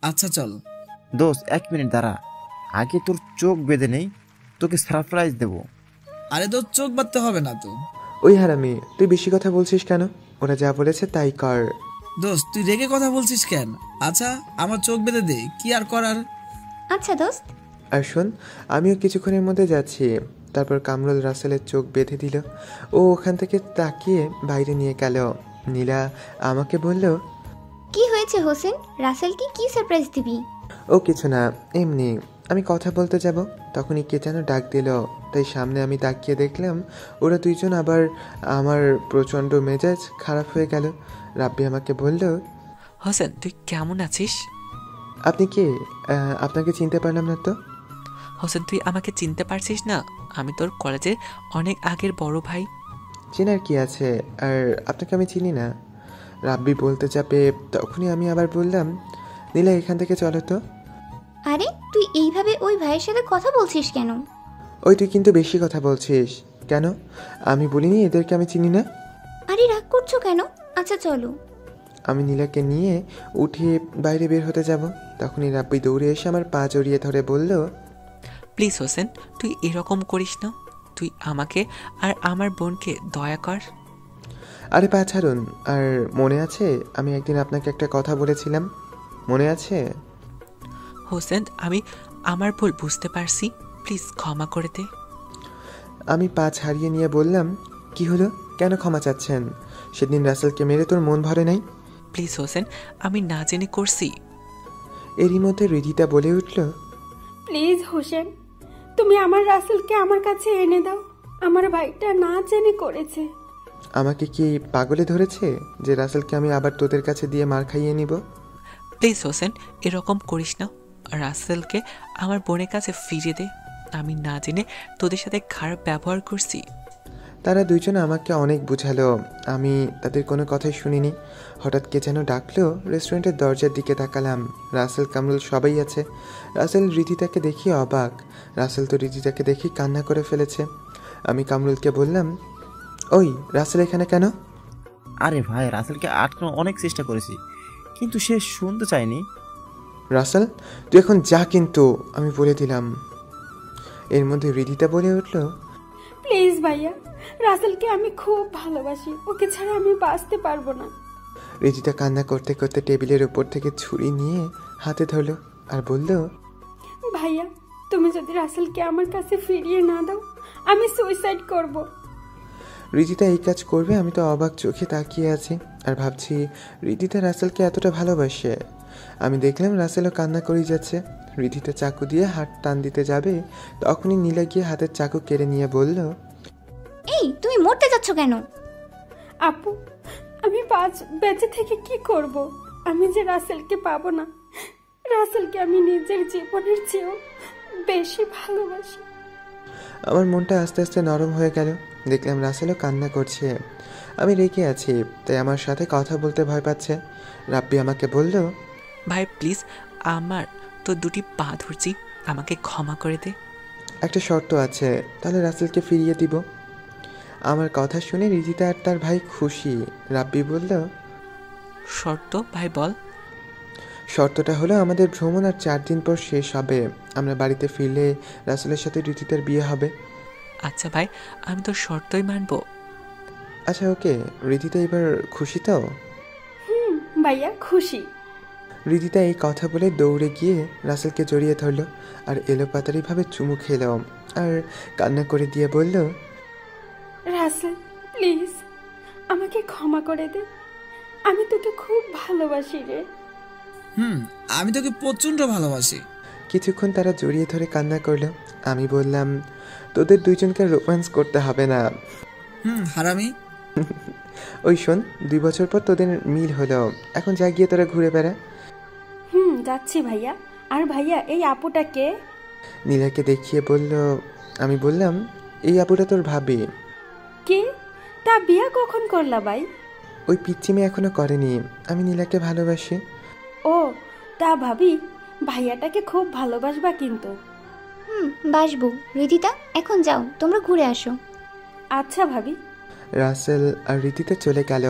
আচ্ছা চল। দোস্ত 1 মিনিট দাঁড়া, আগে তোর চোখ বেঁধে নেই, তোকে সারপ্রাইজ দেব। আরে তোর চোখ বাঁধতে হবে না তো। ওই হারামি, তুই বেশি কথা বলছিস কেন? ওরা যা বলেছে তাই কর। দোস্ত তুই রেগে কথা বলছিস কেন? আচ্ছা আমার চোখ বেঁধে দে, কি আর করার। আচ্ছা দোস্ত। আর শোন, আমিও কিছুক্ষণের মধ্যে যাচ্ছি। তারপর কামরুল রাসেলের চোখ বেঁধে দিল। ও ওখান থেকে তাকিয়ে বাইরে নিয়ে গেল। নীলা আমাকে বলল, কি হয়েছে হোসেন? রাসেলকে কি সারপ্রাইজ দিবি? ও কিছু না, এমনি। আমি কথা বলতে যাব, তখনই কে যেন ডাক দিল। তাই সামনে আমি তাকিয়ে দেখলাম ওরা দুইজন। আবার আমার প্রচণ্ড মেজাজ খারাপ হয়ে গেল। রাব্বি আমাকে বলল, হোসেন তুই কেমন আছিস? আপনি কে? আপনাকে চিনতে পারলাম না তো। হোসেন তুই আমাকে চিনতে পারছিস না? আমি তোর কলেজের অনেক আগের বড় ভাই। চেনার কি আছে, আর আপনাকে আমি চিনি না। রাব্বি বলতে যাবে, তখনই আমি আবার বললাম, নীলা এখান থেকে চলো তো। আরে তুই এইভাবে ওই ভাইয়ের সাথে কথা বলছিস কেন? ওই তুই কিন্তু বেশি কথা বলছিস। কেন? আমি বলিনি এদেরকে আমি চিনি না? আরে রাগ করছো কেন? আচ্ছা চলো। আমি নীলাকে নিয়ে উঠে বাইরে বের হতে যাব, তখনই রাব্বি দৌড়ে এসে আমার পা জড়িয়ে ধরে বলল, প্লিজ হোসেন তুই এরকম করিস না, তুই আমাকে আর আমার বোনকে দয়া কর। আরে পা ছাড়ুন। আর মনে আছে আমি একদিন আপনাকে একটা কথা বলেছিলাম? মনে আছে? হোসেন আমি আমার ভুল বুঝতে পারছি, প্লিজ ক্ষমা করে দে। আমি পা ছাড়িয়ে নিয়ে বললাম, কি হলো, কেন ক্ষমা চাচ্ছেন? সেদিন রাসেলকে মেরে তোর মন ভরে নাই? প্লিজ হোসেন আমি না জেনে করছি। এরই মধ্যে রিধিতা বলে উঠল, প্লিজ হোসেন, তুমি আমার রাসেলকে আমার কাছে এনে দাও। আমার ভাইটা না জেনে করেছে। আমাকে কি পাগলে ধরেছে যে রাসেলকে আমি আবার তোদের কাছে দিয়ে মার খাইয়ে নিব? প্লিজ হোসেন এরকম করিস না, রাসেলকে আমার বোনের কাছে ফিরিয়ে দে। আমি না জেনে তোদের সাথে খারাপ ব্যবহার করছি। তারা দুইজন আমাকে অনেক বুঝালো, আমি তাদের কোনো কথাই শুনিনি। হঠাৎ কে যেন ডাকলো। রেস্টুরেন্টের দরজার দিকে তাকালাম, রাসেল কামরুল সবাই আছে। রাসেল রিধিতাকে দেখি অবাক। রাসেল তো রিধিতাকে দেখি কান্না করে ফেলেছে। আমি কামরুলকে বললাম, ওই রাসেল এখানে কেন? আরে ভাই, রাসেলকে আটকানোর অনেক চেষ্টা করেছি, কিন্তু সে শুনতে চায়নি। রাসেল তুই এখন যা, কিন্তু আমি বলে দিলাম। এর মধ্যে রিধিতা বলে উঠল, প্লিজ ভাইয়া, রাসেলকে আমি খুব ভালোবাসি, ওকে ছাড়া আমি বাঁচতে পারবো না। রিধিতা কান্না করতে করতে টেবিলের উপর থেকে ছুরি নিয়ে হাতে ধরলো আর বলল, ভাইয়া তুমি যদি রাসেলকে আমার কাছে ফিরিয়ে না দাও, আমি সুইসাইড করব। রিধিতা এই কাজ করবে? আমি তো অবাক চোখে তাকিয়ে আছি আর ভাবছি রিধিতা রাসেলকে এতটা ভালোবাসে। আমি দেখলাম রাসেলও কান্না করেই যাচ্ছে। রিধিতা চাকু দিয়ে হাত টান দিতে যাবে, তখনই নীলা গিয়ে হাতের চাকু কেড়ে নিয়ে বলল, এই তুমি মরতে যাচ্ছ কেন? আপু আমি বেঁচে থেকে কি করব? আমি যে রাসেলকে পাবো না। রাসেলকে আমি নিজের জীবনের চেয়েও বেশি ভালোবাসি। আমার মনটা আস্তে আস্তে নরম হয়ে গেল। দেখলাম রাসেলও কান্না করছে। আমি রেগে আছি, তাই আমার সাথে কথা বলতে ভয় পাচ্ছে। রাব্বি আমাকে বলল, ভাই প্লিজ আমার তো দুটি পা ধরছি, আমাকে ক্ষমা করে দে। একটা শর্ত আছে, তাহলে রাসেলকে ফিরিয়ে দিব। আমার কথা শুনে রিধিতা আর তার ভাই খুশি। রাব্বি বলল, শর্ত ভাই বল। শর্তটা হলো আমাদের ভ্রমণ আর 4 দিন পর শেষ হবে। আমরা বাড়িতে ফিরলে রাসেলের সাথে রিধিতার বিয়ে হবে। আচ্ছা ভাই, আমি তো শর্তই মানবো। আচ্ছা ওকে। রিধিতা এবার খুশি তো? ভাইয়া খুশি। রিধিতা এই কথা বলে দৌড়ে গিয়ে রাসেলকে জড়িয়ে ধরল আর এলোপাতাড়িভাবে চুমু খেল আর কান্না করে দিয়ে বলল, রাসেল প্লিজ আমাকে ক্ষমা করে দে, আমি তোকে খুব ভালোবাসি রে। আমি তোকে প্রচন্ড ভালোবাসি। কিছুক্ষণ তারা জড়িয়ে ধরে কান্না করলো। আমি বললাম, তোদের দুইজনকে রোম্যান্স করতে হবে না। হারামি। ওই শোন, 2 বছর পর তোদের মিল হলো, এখন যা গিয়ে তোরা ঘুরে বেড়া। যাচ্ছি ভাইয়া। আর ভাইয়া এই আপুটাকে? নীলাকে দেখিয়ে বলল। আমি বললাম, এই আপুটা তোর ভাবি। কে? তা বিয়ে কখন করলা ভাই? ওই পিচ্চি মেয়ে এখনো করেনি। আমি নীলাকে ভালোবাসি। ও তা ভাবি, ভাইয়াটাকে খুব ভালোবাসবা কিন্তু। বাসবো। রিধিতা এখন যাও, তোমরা ঘুরে আসো। আচ্ছা ভাবি। রাসেল আর রীতিতে চলে গেল।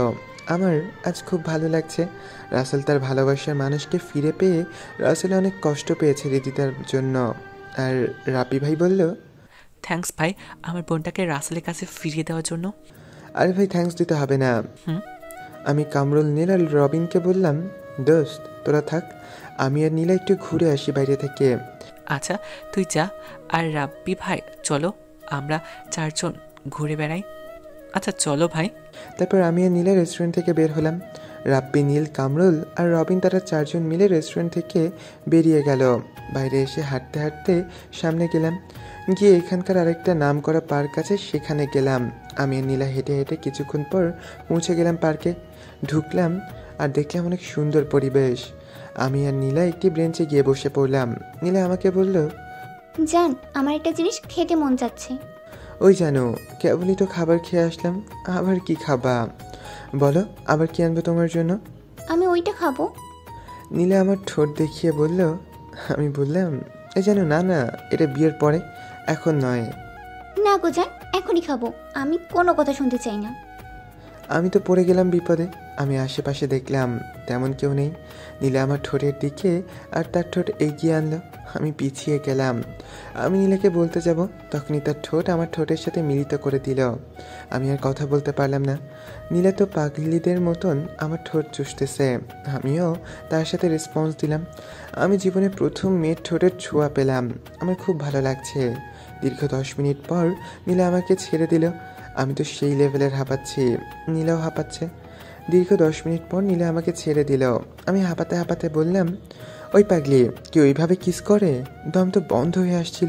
আমার আজ খুব ভালো লাগছে। রাসেল তার ভালোবাসার মানুষকে ফিরে পেয়ে রাসেল অনেক কষ্ট পেয়েছে রিদিতার জন্য। আর রাপি ভাই বলল, থ্যাঙ্কস ভাই আমার বোনটাকে রাসেলের কাছে ফিরিয়ে দেওয়ার জন্য। আরে ভাই থ্যাঙ্কস দিতে হবে না। আমি কামরুল, নীল আর রবিনকে বললাম, দোস্ত তোরা থাক, আমি আর নীলা একটু ঘুরে আসি বাইরে থেকে। আচ্ছা তুই যা, আর রাব্বি ভাই চলো আমরা 4 জন ঘুরে বেড়াই। আচ্ছা চলো ভাই। তারপর আমি আর নীলা রেস্টুরেন্ট থেকে বের হলাম। রাব্বি, নীল, কামরুল আর রবিন তারা 4 জন মিলে রেস্টুরেন্ট থেকে বেরিয়ে গেল। বাইরে এসে হাঁটতে হাঁটতে সামনে গেলাম, গিয়ে এখানকার আরেকটা নাম করা পার্ক আছে সেখানে গেলাম। আমি আর নীলা হেঁটে হেঁটে কিছুক্ষণ পর পৌঁছে গেলাম পার্কে। ঢুকলাম আর দেখলাম অনেক সুন্দর পরিবেশ। আমি আর নীলা একটি বেঞ্চে গিয়ে বসে পড়লাম। নীলা আমাকে বলল, জান, আমার একটা জিনিস খেতে মন যাচ্ছে। ওই জানো, কেবলই তো খাবার খেয়ে আসলাম, আবার কি খাবা বলো? আবার কি আনবো তোমার জন্য? আমি ওইটা খাবো। নীলা আমার ঠোঁট দেখিয়ে বলল। আমি বললাম, এই জানো, না না, এটা বিয়ের পরে, এখন নয়। না গো জান, এখনই খাবো। আমি কোনো কথা শুনতে চাই না। আমি তো পড়ে গেলাম বিপদে। আমি আশেপাশে দেখলাম তেমন কেউ নেই। নীলা আমার ঠোঁটের দিকে আর তার ঠোঁট এগিয়ে আনলো। আমি পিছিয়ে গেলাম। আমি নীলাকে বলতে যাব, তখনই তার ঠোঁট আমার ঠোঁটের সাথে মিলিত করে দিল। আমি আর কথা বলতে পারলাম না। নীলা তো পাগলিদের মতন আমার ঠোঁট চুষতেছে, আমিও তার সাথে রেসপন্স দিলাম। আমি জীবনে প্রথম মেয়ের ঠোঁটের ছোঁয়া পেলাম। আমার খুব ভালো লাগছে। দীর্ঘ 10 মিনিট পর নীলা আমাকে ছেড়ে দিল। আমি তো সেই লেভেলের হাঁপাচ্ছি, নীলাও হাঁপাচ্ছে। দীর্ঘ 10 মিনিট পর নীলা আমাকে ছেড়ে দিল। আমি হাঁপাতে হাঁপাতে বললাম, ওই পাগলি কি ওইভাবে কিস করে? দম তো বন্ধ হয়ে আসছিল।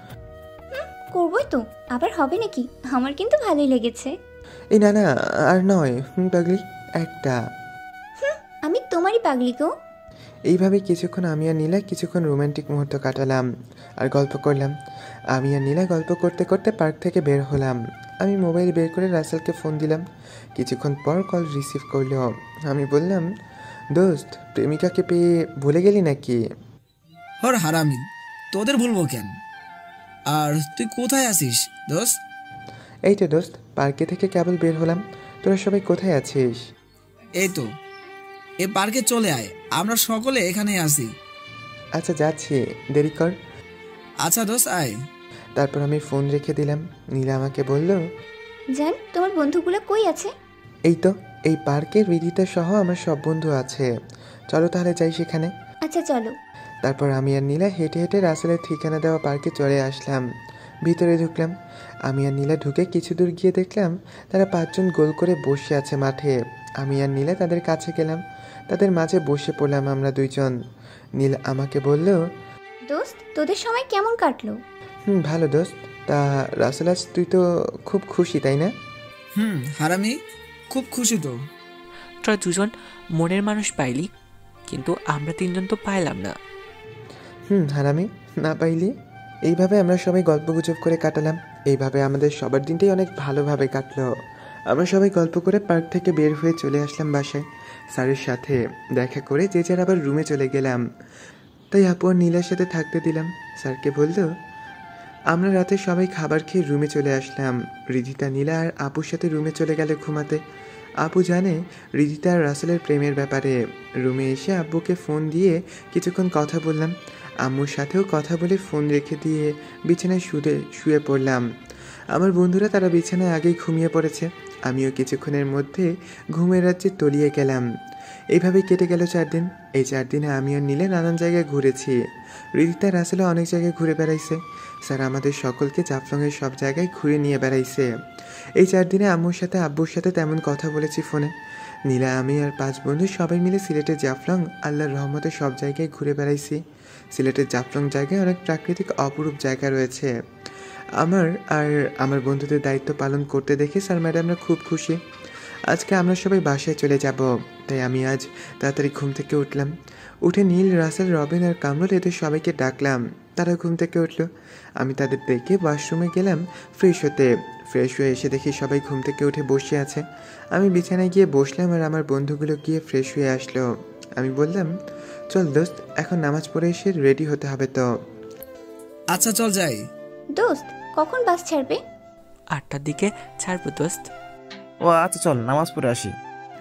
করবোই তো, আবার হবে নাকি? আমার কিন্তু ভালোই লেগেছে। এই না না, আর নয় পাগলি, একটা। আমি তোমারই পাগলি গো। এইভাবে কিছুক্ষণ আমি আর নীলা কিছুক্ষণ রোমান্টিক মুহূর্ত কাটালাম আর গল্প করলাম। আমি আর নীলা গল্প করতে করতে পার্ক থেকে বের হলাম। আমি মোবাইল বের করে রাসেলকে ফোন দিলাম। কিছুক্ষণ পর কল রিসিভ করলো। আমি বললাম, দোস্ত প্রেমিকাকে পেয়ে ভুলে গেলি নাকি? হর হারামি, তোদের ভুলবো কেন? আর তুই কোথায় আছিস দোস্ত? এই তো দোস্ত, পার্কে থেকে কেবল বের হলাম। তোরা সবাই কোথায় আছিস? এই তো এ পার্কে চলে আয়, আমরা সকলে এখানে আছি। আচ্ছা যাচ্ছি, দেরি কর। আচ্ছা দোস্ত আয়। তারপর আমি ফোন রেখে দিলাম। নীলা আমাকে বলল, জান, তোমার বন্ধুগুলো কই আছে? এই তো এই পার্কে রিদিতা সহ আমার সব বন্ধু আছে, চলো তাহলে যাই সেখানে। আচ্ছা চলো। তারপর আমি আর নীলা হেঁটে হেঁটে রাসেলের ঠিকানা দেওয়া পার্কে চলে আসলাম। ভিতরে ঢুকলাম। আমি আর নীলা ঢুকে কিছু দূর গিয়ে দেখলাম তারা 5 জন গোল করে বসে আছে মাঠে। আমি আর নীলা তাদের কাছে গেলাম, তাদের মাঝে বসে পড়লাম আমরা 2 জন। নীল আমাকে বলল, দোস্ত, তোদের সময় কেমন কাটলো? ভালো দোস্ত। তা রাসেল, আজ তুই তো খুব খুশি তাই না? হারামি, খুব খুশি তো। তোরা 2 জন মনের মানুষ পাইলি, কিন্তু আমরা 3 জন তো পাইলাম না। হারামি, না পাইলি? এইভাবে আমরা সবাই গল্পগুজব করে কাটালাম। এইভাবে আমাদের সবার দিনটাই অনেক ভালোভাবে কাটলো। আমরা সবাই গল্প করে পার্ক থেকে বের হয়ে চলে আসলাম বাসায়। স্যারের সাথে দেখা করে যে যার আবার রুমে চলে গেলাম। তাই আপু আর নীলার সাথে থাকতে দিলাম। স্যারকে বলল, আমরা রাতে সবাই খাবার খেয়ে রুমে চলে আসলাম। রিদিতা, নীলা আর আপুর সাথে রুমে চলে গেলে ঘুমাতে। আপু জানে রিদিতা আর রাসেলের প্রেমের ব্যাপারে। রুমে এসে আব্বুকে ফোন দিয়ে কিছুক্ষণ কথা বললাম। আম্মুর সাথেও কথা বলে ফোন রেখে দিয়ে বিছানায় শুয়ে পড়লাম। আমার বন্ধুরা তারা বিছানায় আগেই ঘুমিয়ে পড়েছে। আমিও কিছুক্ষণের মধ্যে ঘুমের রাজ্যে তলিয়ে গেলাম। এইভাবেই কেটে গেল 4 দিন। এই 4 দিনে আমি আর নীলে নানান জায়গায় ঘুরেছি। রিদিতা রাসেলও অনেক জায়গায় ঘুরে বেড়াইছে। স্যার আমাদের সকলকে জাফলংয়ের সব জায়গায় ঘুরে নিয়ে বেড়াইছে। এই 4 দিনে আম্মুর সাথে আব্বুর সাথে তেমন কথা বলেছি ফোনে। নীলা, আমি আর 5 বন্ধু সবাই মিলে সিলেটের জাফলং আল্লাহর রহমতে সব জায়গায় ঘুরে বেড়াইছি। সিলেটের জাফলং জায়গায় অনেক প্রাকৃতিক অপরূপ জায়গা রয়েছে। আমার বন্ধুদের দায়িত্ব পালন করতে দেখে স্যার ম্যাডামরা খুব খুশি। আজকে আমরা সবাই বাসায় চলে যাব, তাই আমি আজ তাড়াতাড়ি ঘুম থেকে উঠলাম। উঠে নীল, রাসেল, রবিন আর কামরুল এদের সবাইকে ডাকলাম। তারা ঘুম থেকে উঠল। আমি তাদের দেখে ওয়াশরুমে গেলাম ফ্রেশ হতে। ফ্রেশ হয়ে এসে দেখি সবাই ঘুম থেকে উঠে বসে আছে। আমি বিছানায় গিয়ে বসলাম আর আমার বন্ধুগুলো গিয়ে ফ্রেশ হয়ে আসলো। আমি বললাম, চল দোস্ত, এখন নামাজ পড়ে এসে রেডি হতে হবে তো। আচ্ছা চল যাই। দোস্ত, কখন বাস ছাড়বে? 8টার দিকে ছাড়বো দোস্ত। ও আচ্ছা চল নামাজ পড়ে আসি।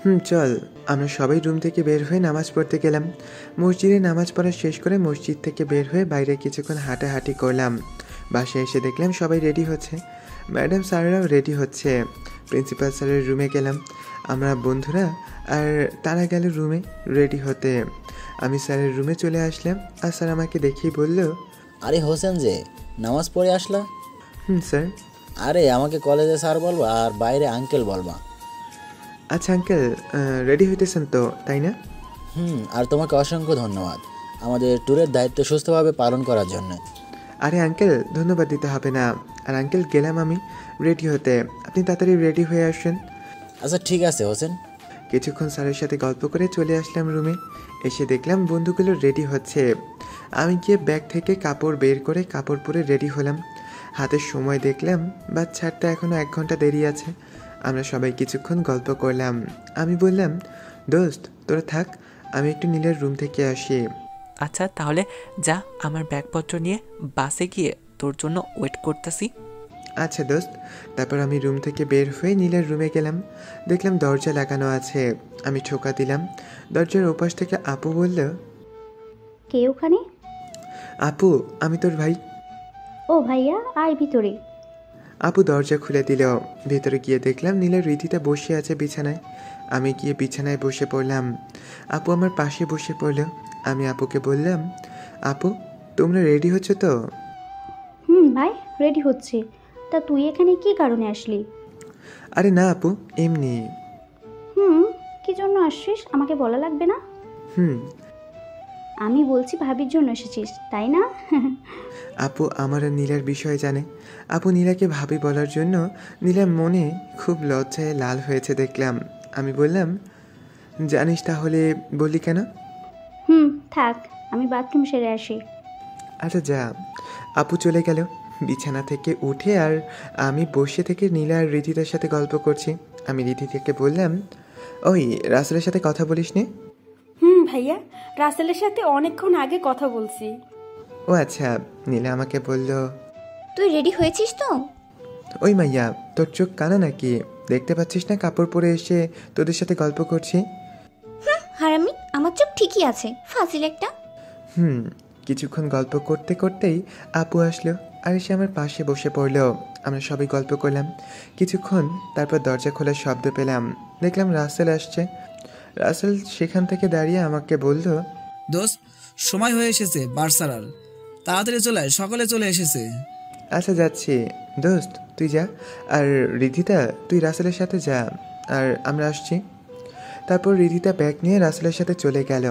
চল। আমরা সবাই রুম থেকে বের হয়ে নামাজ পড়তে গেলাম। মসজিদে নামাজ পড়া শেষ করে মসজিদ থেকে বের হয়ে বাইরে কিছুক্ষণ হাঁটাহাঁটি করলাম। বাসায় এসে দেখলাম সবাই রেডি হচ্ছে, ম্যাডাম স্যাররাও রেডি হচ্ছে। প্রিন্সিপাল স্যারের রুমে গেলাম আমরা বন্ধুরা, আর তারা গেল রুমে রেডি হতে। আমি স্যারের রুমে চলে আসলাম আর স্যার আমাকে দেখেই বলল, আরে হোসেন যে নামাজ পড়ে আসলা? স্যার। আরে আমাকে কলেজে স্যার বলবা আর বাইরে আঙ্কেল বলবা। আচ্ছা আঙ্কেল, রেডি হইতেছেন তো, তাই না? আর তোমাকে অসংখ্য ধন্যবাদ আমাদের ট্যুরের দায়িত্ব সুস্থভাবে পালন করার জন্য। আরে আঙ্কেল, ধন্যবাদ দিতে হবে না। আর আঙ্কেল, গেলাম আমি রেডি হতে, আপনি তাড়াতাড়ি রেডি হয়ে আসেন। আচ্ছা ঠিক আছে হোসেন। কিছুক্ষণ স্যারের সাথে গল্প করে চলে আসলাম রুমে। এসে দেখলাম বন্ধুগুলো রেডি হচ্ছে। আমি গিয়ে ব্যাগ থেকে কাপড় বের করে কাপড় পরে রেডি হলাম। হাতের সময় দেখলাম বাস ছাড়তে এখনও 1 ঘন্টা দেরি আছে। আমরা সবাই কিছুক্ষণ গল্প করলাম। আমি বললাম, দোস্ত তোরা থাক, আমি একটু নীলের রুম থেকে আসি। আচ্ছা তাহলে যা, আমার ব্যাগপত্র নিয়ে বাসে গিয়ে তোর জন্য ওয়েট করতেছি। আচ্ছা দোস্ত। তারপর আমি রুম থেকে বের হয়ে নীলের রুমে গেলাম। দেখলাম দরজা লাগানো আছে। আমি ঠোকা দিলাম। দরজার ওপাশ থেকে আপু বলল, কে ওখানে? আপু, আমি তোর ভাই। ও ভাইয়া, আয় ভিতরে। আপু দরজা খুলে দিল। ভেতরে গিয়ে দেখলাম নীলের রীতিটা বসে আছে বিছানায়। আমি গিয়ে বিছানায় বসে পড়লাম। আপু আমার পাশে বসে পড়ল। আমি আপুকে বললাম, আপু তোমরা রেডি হচ্ছ তো? ভাই রেডি হচ্ছে। তা তুই এখানে কি কারণে আসলি? আরে না আপু, এমনি। কি জন্য আসছিস আমাকে বলা লাগবে না? হুম আমি বলছি ভাবির জন্য এসেছিস, তাই না? আপু আমার আর নীলার বিষয় জানে। আপু নীলাকে ভাবি বলার জন্য নীলার মনে খুব লজ্জায় লাল হয়েছে দেখলাম। আমি বললাম, জানিস তাহলে বললি কেন? থাক, আমি বাথরুম সেরে আসি। আচ্ছা যা। আপু চলে গেল বিছানা থেকে উঠে, আর আমি বসে থেকে নীলা আর রিধিতার সাথে গল্প করছি। আমি রিধিতাকে বললাম, ওই রাসেলের সাথে কথা বলিস নে? ভাইয়া, রাসেলের সাথে অনেকক্ষণ আগে কথা বলছি। ও আচ্ছা। নীলা আমাকে বলল, তুই রেডি হয়েছিস তো? ওই মাইয়া, তোর চোখ কানা নাকি? দেখতে পাচ্ছিস না কাপড় পরে এসে তোদের সাথে গল্প করছি? হারামি, আমার চোখ ঠিকই আছে, ফাজিল একটা। কিছুক্ষণ গল্প করতে করতেই আপু আসলো আর এসে আমার পাশে বসে পড়লো। আমরা সবাই গল্প করলাম কিছুক্ষণ। তারপর দরজা খোলার শব্দ পেলাম। দেখলাম রাসেল আসছে। রাসেল সেখান থেকে দাঁড়িয়ে আমাকে বলল, দোস্ত সময় হয়ে এসেছে বার্সারার, তাড়াতাড়ি চলে আয়, সকলে চলে এসেছে। আচ্ছা যাচ্ছি। দোস্ত তুই যা, আর রিধিতা তুই রাসেলের সাথে যা, আর আমরা আসছি। তারপর রিধিতা ব্যাগ নিয়ে রাসেলের সাথে চলে গেল।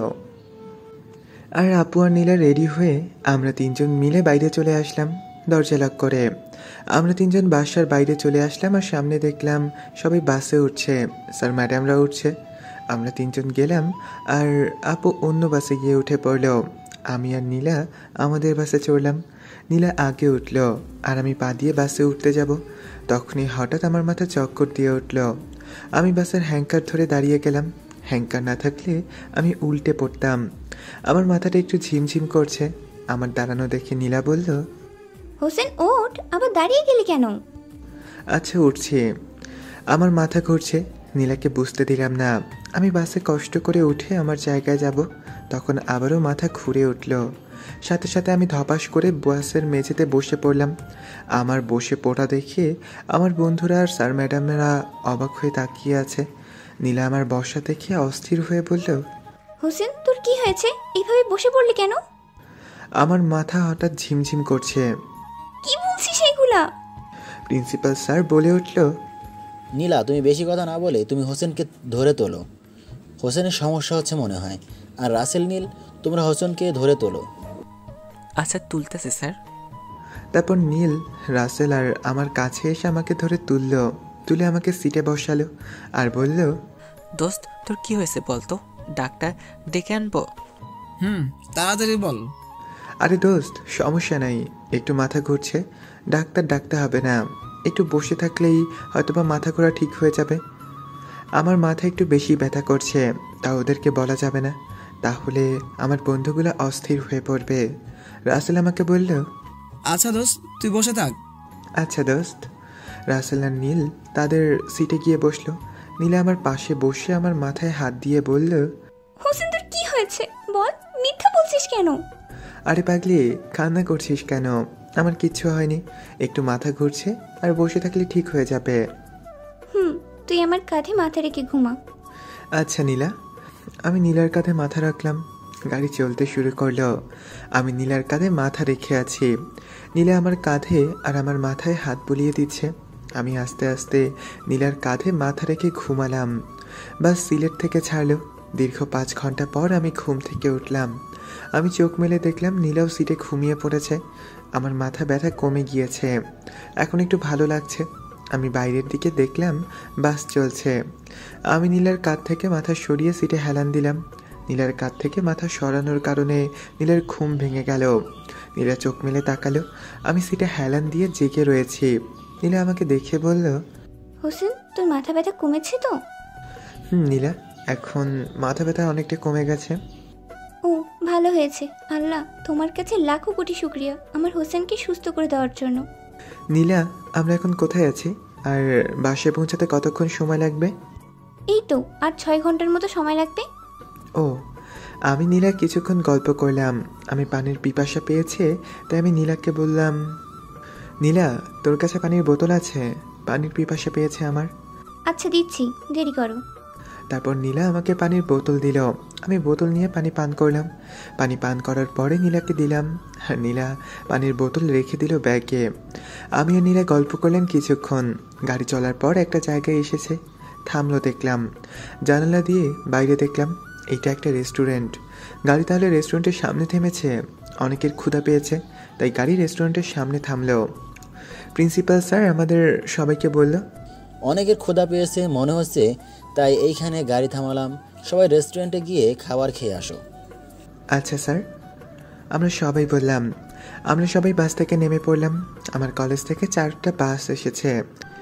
আর আপু আর নীলা রেডি হয়ে আমরা 3 জন মিলে বাইরে চলে আসলাম দরজা লক করে। আমরা 3 জন বাসার বাইরে চলে আসলাম আর সামনে দেখলাম সবাই বাসে উঠছে, স্যার ম্যাডামরা উঠছে। আমরা 3 জন গেলাম আর আপু অন্য বাসে গিয়ে উঠে পড়ল। আমি আর নীলা আমাদের বাসে চড়লাম। নীলা আগে উঠল আর আমি পা দিয়ে বাসে উঠতে যাব, তখনই হঠাৎ আমার মাথা চক্কর দিয়ে উঠল। আমি বাসের হ্যাঙ্কার ধরে দাঁড়িয়ে গেলাম। হ্যাঙ্কার না থাকলে আমি উল্টে পড়তাম। আমার মাথাটা একটু ঝিমঝিম করছে। আমার দাঁড়ানো দেখে নীলা বলল, হোসেন ওঠ, আবার দাঁড়িয়ে গেলি কেন? আচ্ছা উঠছি। আমার মাথা ঘুরছে। নীলাকে বুঝতে দিলাম না। আমি বাসে কষ্ট করে উঠে আমার জায়গায় যাব, তখন আবারও মাথা ঘুরে উঠল। সাথে সাথে আমি ধপাস করে বাসের মেঝেতে বসে পড়লাম। আমার বসে পড়া দেখে আমার বন্ধুরা আর স্যার ম্যাডামরা অবাক হয়ে তাকিয়ে আছে। নীলা আমার বসা দেখে অস্থির হয়ে বলল, হোসেন তোর কি হয়েছে, এইভাবে বসে পড়লি কেন? আমার মাথা হঠাৎ ঝিমঝিম করছে। কি বলছিস এইগুলা? প্রিন্সিপাল স্যার বলে উঠল, নীলা তুমি বেশি কথা না বলে তুমি হোসেনকে ধরে তোলো। হোসেনের সমস্যা হচ্ছে মনে হয়। আর রাসেল নীল, তোমরা হোসেনকে ধরে তোলো। আচ্ছা তুলতেছে স্যার। তারপর নীল, রাসেল আর আমার কাছে এসে আমাকে ধরে তুলে আমাকে সিটে বসালো আর বলল, দোস্ত তোর কি হয়েছে বলতো, ডাক্তার ডেকে আনবো? তাড়াতাড়ি বল। আরে দোস্ত সমস্যা নাই, একটু মাথা ঘুরছে, ডাক্তার ডাকতে হবে না, একটু বসে থাকলেই হয়তোবা মাথা ঘোরা ঠিক হয়ে যাবে। আমার মাথা একটু বেশি ব্যথা করছে, তা ওদেরকে বলা যাবে না, তাহলে আমার বন্ধুগুলো অস্থির হয়ে পড়বে। রাসেল আমাকে বলল, আচ্ছা দোস্ত তুই বসে থাক। আচ্ছা দোস্ত। রাসেল আর নীল তাদের সিটে গিয়ে বসলো। নীলা আমার পাশে বসে আমার মাথায় হাত দিয়ে বলল, হোসেন তোর কি হয়েছে বল, মিথ্যা বলছিস কেন? আরে পাগলি, কান্না করছিস কেন? আমার কিচ্ছু হয়নি, একটু মাথা ঘুরছে, আর বসে থাকলে ঠিক হয়ে যাবে। তুই আমার কাঁধে মাথা রেখে ঘুমা। আচ্ছা নীলা। আমি নীলার কাঁধে মাথা রাখলাম। গাড়ি চলতে শুরু করলো। আমি নীলার কাঁধে মাথা রেখে আছি। নীলা আমার কাঁধে আর আমার মাথায় হাত বুলিয়ে দিচ্ছে। আমি আস্তে আস্তে নীলার কাঁধে মাথা রেখে ঘুমালাম। বাস সিলেট থেকে ছাড়লো। দীর্ঘ 5 ঘন্টা পর আমি ঘুম থেকে উঠলাম। আমি চোখ মেলে দেখলাম নীলাও সিটে ঘুমিয়ে পড়েছে। আমার মাথা ব্যথা কমে গিয়েছে, এখন একটু ভালো লাগছে। আমি বাইরের দিকে দেখলাম বাস চলছে। আমি নীলার কাঁধ থেকে মাথা সরিয়ে সিটে হেলান দিলাম। নীলার কাঁধ থেকে মাথা সরানোর কারণে নীলার ঘুম ভেঙে গেল। নীলা চোখ মেলে তাকালো। আমি সিটে হেলান দিয়ে জেগে রয়েছি। নীলা আমাকে দেখে বলল, হোসেন তোর মাথা ব্যথা কমেছে তো? নীলা, এখন মাথা ব্যথা অনেকটা কমে গেছে। ও ভালো হয়েছে। আল্লাহ তোমার কাছে লাখো কোটি শুক্রিয়া আমার হোসেনকে সুস্থ করে দেওয়ার জন্য। নীলা, আমরা এখন কোথায় আছি আর বাসে পৌঁছাতে কতক্ষণ সময় লাগবে? এই তো আর 6 ঘন্টার মতো সময় লাগবে। ও, আমি নীলা কিছুক্ষণ গল্প করলাম। আমি পানির পিপাসা পেয়েছে, তাই আমি নীলাকে বললাম, নীলা তোর কাছে পানির বোতল আছে? পানির পিপাসা পেয়েছে আমার। আচ্ছা দিচ্ছি, দেরি করো। তারপর নীলা আমাকে পানির বোতল দিল। আমি বোতল নিয়ে পানি পান করলাম। পানি পান করার পরে নীলাকে দিলাম, আর নীলা পানির বোতল রেখে দিল ব্যাগে। আমি আর নীলা গল্প করলাম কিছুক্ষণ। গাড়ি চলার পর একটা জায়গায় এসেছে, থামলো। দেখলাম জানালা দিয়ে বাইরে দেখলাম এটা একটা রেস্টুরেন্ট। গাড়ি তাহলে রেস্টুরেন্টের সামনে থেমেছে। অনেকের ক্ষুধা পেয়েছে, তাই গাড়ি রেস্টুরেন্টের সামনে থামলো। প্রিন্সিপাল স্যার আমাদের সবাইকে বলল, অনেকের ক্ষুধা পেয়েছে মনে হচ্ছে, তাই এইখানে গাড়ি থামালাম, সবাই রেস্টুরেন্টে গিয়ে খাবার খেয়ে আসো। আচ্ছা স্যার। আমরা সবাই বললাম। আমরা সবাই বাস থেকে নেমে পড়লাম। আমার কলেজ থেকে 4টা বাস এসেছে।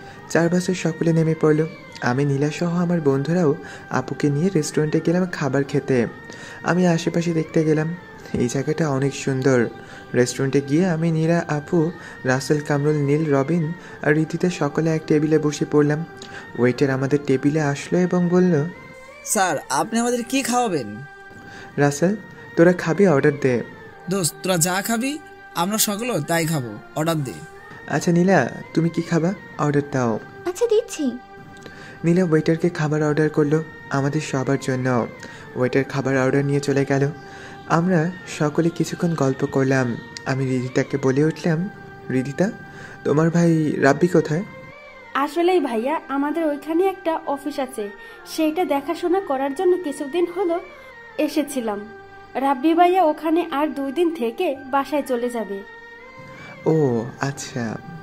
4 বাসে সকলে নেমে পড়ল। আমি নীলাসহ আমার বন্ধুরাও আপুকে নিয়ে রেস্টুরেন্টে গেলাম খাবার খেতে। আমি আশেপাশে দেখতে গেলাম, এই জায়গাটা অনেক সুন্দর। রেস্টুরেন্টে গিয়ে আমি নীলা, আপু, রাসেল, কামরুল, নীল, রবিন আর রীতিতে সকলে এক টেবিলে বসে পড়লাম। ওয়েটার আমাদের টেবিলে আসলো এবং বলল, স্যার আপনি আমাদের কি খাওয়াবেন? রাসেল তোরা খাবি, অর্ডার দে। দোস্ত তোরা যা খাবি আমরা সকলেও তাই খাবো, অর্ডার দে। আচ্ছা নীলা, তুমি কি খাবা? অর্ডার দাও। আচ্ছা দিচ্ছি। নীলা ওয়েটারকে খাবার অর্ডার করলো আমাদের সবার জন্য। ওয়েটার খাবার অর্ডার নিয়ে চলে গেল। আমরা সকলে কিছুক্ষণ গল্প করলাম। আমি রিদিতাকে বলে উঠলাম, রিদিতা তোমার ভাই রাব্বি কোথায়? আসলেই ভাইয়া আমাদের ওইখানে একটা অফিস আছে, সেইটা দেখাশোনা করার জন্য কিছুদিন হলো এসেছিলাম। রাব্বি ভাইয়া ওখানে আর 2 দিন থেকে বাসায় চলে যাবে। ও আচ্ছা।